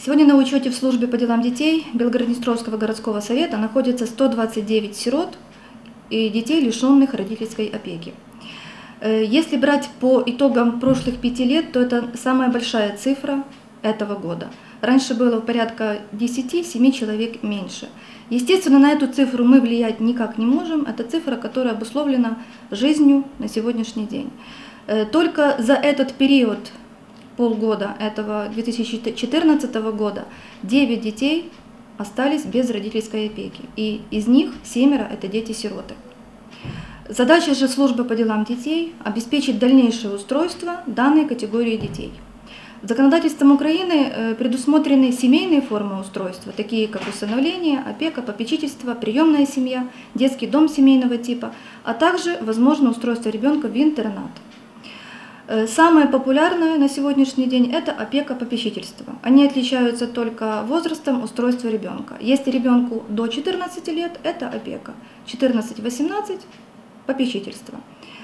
Сегодня на учете в службе по делам детей Белгород-Днестровского городского совета находится 129 сирот и детей, лишенных родительской опеки. Если брать по итогам прошлых 5 лет, то это самая большая цифра этого года. Раньше было порядка 10-7 человек меньше. Естественно, на эту цифру мы влиять никак не можем. Это цифра, которая обусловлена жизнью на сегодняшний день. Только за этот период, полгода этого 2014 года, 9 детей остались без родительской опеки. И из них 7 это дети-сироты. Задача же службы по делам детей – обеспечить дальнейшее устройство данной категории детей. Законодательством Украины предусмотрены семейные формы устройства, такие как усыновление, опека, попечительство, приемная семья, детский дом семейного типа, а также возможно устройство ребенка в интернат. Самое популярное на сегодняшний день – это опека-попечительство. Они отличаются только возрастом устройства ребенка. Если ребенку до 14 лет – это опека, 14-18 – попечительство.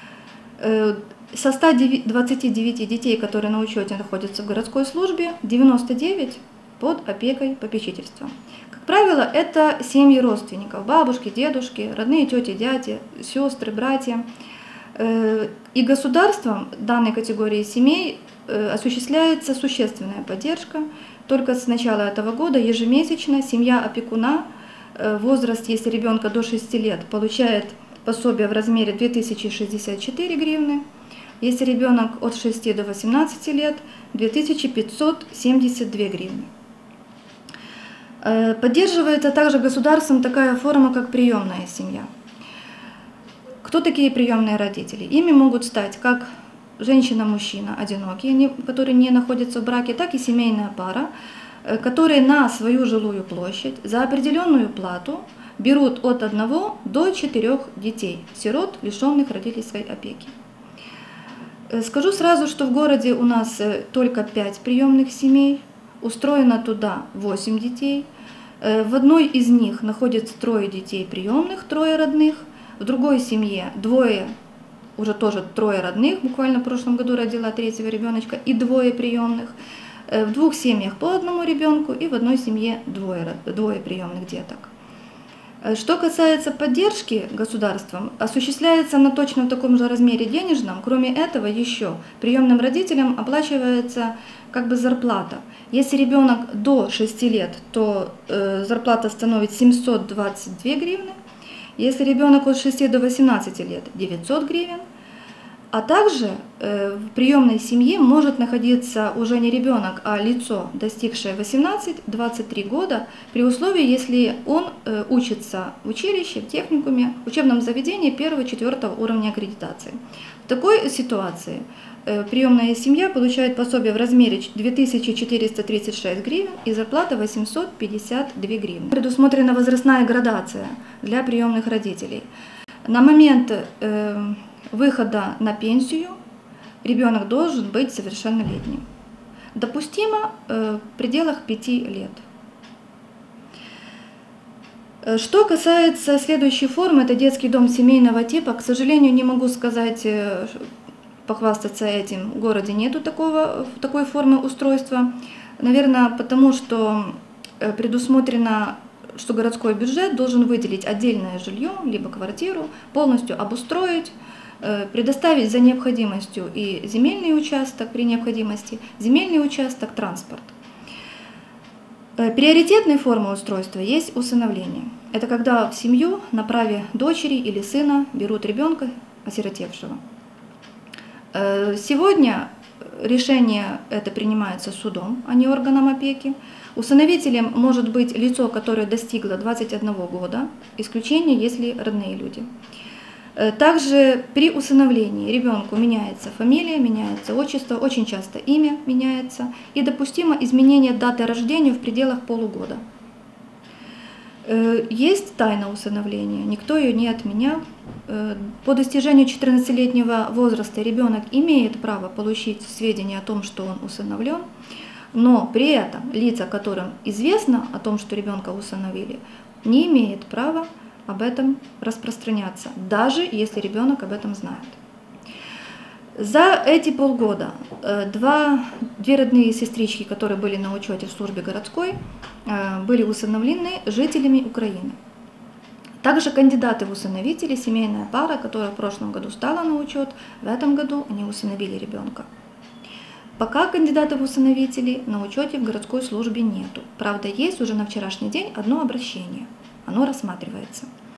Со 129 детей, которые на учете находятся в городской службе, 99 под опекой попечительства. Как правило, это семьи родственников, бабушки, дедушки, родные тети, дяди, сестры, братья. И государством данной категории семей осуществляется существенная поддержка. Только с начала этого года ежемесячно семья опекуна, возраст, если ребенка до 6 лет, получает пособие в размере 2064 гривны. Если ребенок от 6 до 18 лет, 2572 гривны. Поддерживается также государством такая форма, как приемная семья. Кто такие приемные родители? Ими могут стать как женщина-мужчина одинокие, которые не находятся в браке, так и семейная пара, которые на свою жилую площадь за определенную плату берут от 1 до 4 детей, сирот, лишенных родительской опеки. Скажу сразу, что в городе у нас только 5 приемных семей, устроено туда 8 детей. В одной из них находится 3 детей приемных, 3 родных, в другой семье 2, уже тоже 3 родных, буквально в прошлом году родила 3-го ребеночка, и 2 приемных. В 2 семьях по 1 ребенку и в одной семье 2 приемных деток. Что касается поддержки государством, осуществляется на точно таком же размере денежном. Кроме этого, еще приемным родителям оплачивается как бы зарплата. Если ребенок до 6 лет, то зарплата становится 722 гривны. Если ребенок от 6 до 18 лет, 900 гривен. А также в приемной семье может находиться уже не ребенок, а лицо, достигшее 18-23 года, при условии, если он учится в училище, в техникуме, в учебном заведении 1-4 уровня аккредитации. В такой ситуации приемная семья получает пособие в размере 2436 гривен и зарплата 852 гривны. Предусмотрена возрастная градация для приемных родителей. На момент выхода на пенсию ребенок должен быть совершеннолетним. Допустимо в пределах 5 лет. Что касается следующей формы, это детский дом семейного типа. К сожалению, не могу сказать, похвастаться этим. В городе нету такой формы устройства. Наверное, потому что предусмотрено, что городской бюджет должен выделить отдельное жилье, либо квартиру, полностью обустроить, предоставить за необходимостью и земельный участок при необходимости, земельный участок, транспорт. Приоритетной формой устройства есть усыновление. Это когда в семью на праве дочери или сына берут ребенка осиротевшего. Сегодня решение это принимается судом, а не органом опеки. Усыновителем может быть лицо, которое достигло 21 года, исключение, если родные люди. Также при усыновлении ребенку меняется фамилия, меняется отчество, очень часто имя меняется, и допустимо изменение даты рождения в пределах полугода. Есть тайна усыновления, никто ее не отменял. По достижению 14-летнего возраста ребенок имеет право получить сведения о том, что он усыновлен, но при этом лица, которым известно о том, что ребенка усыновили, не имеет права об этом распространяться, даже если ребенок об этом знает. За эти полгода две родные сестрички, которые были на учете в службе городской, были усыновлены жителями Украины. Также кандидаты в усыновители, семейная пара, которая в прошлом году стала на учет, в этом году они усыновили ребенка. Пока кандидатов в усыновители на учете в городской службе нету. Правда, есть уже на вчерашний день одно обращение, оно рассматривается.